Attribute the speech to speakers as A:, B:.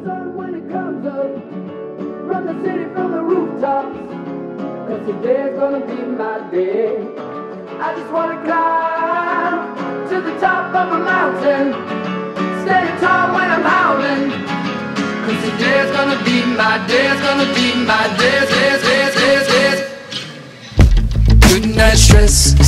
A: sun when it comes up, run the city from the rooftops, 'cause today's gonna be my day. I just wanna climb to the top of a mountain, stand tall when I'm howling, 'cause today's gonna be my day, it's gonna be my day, day. Good night stress.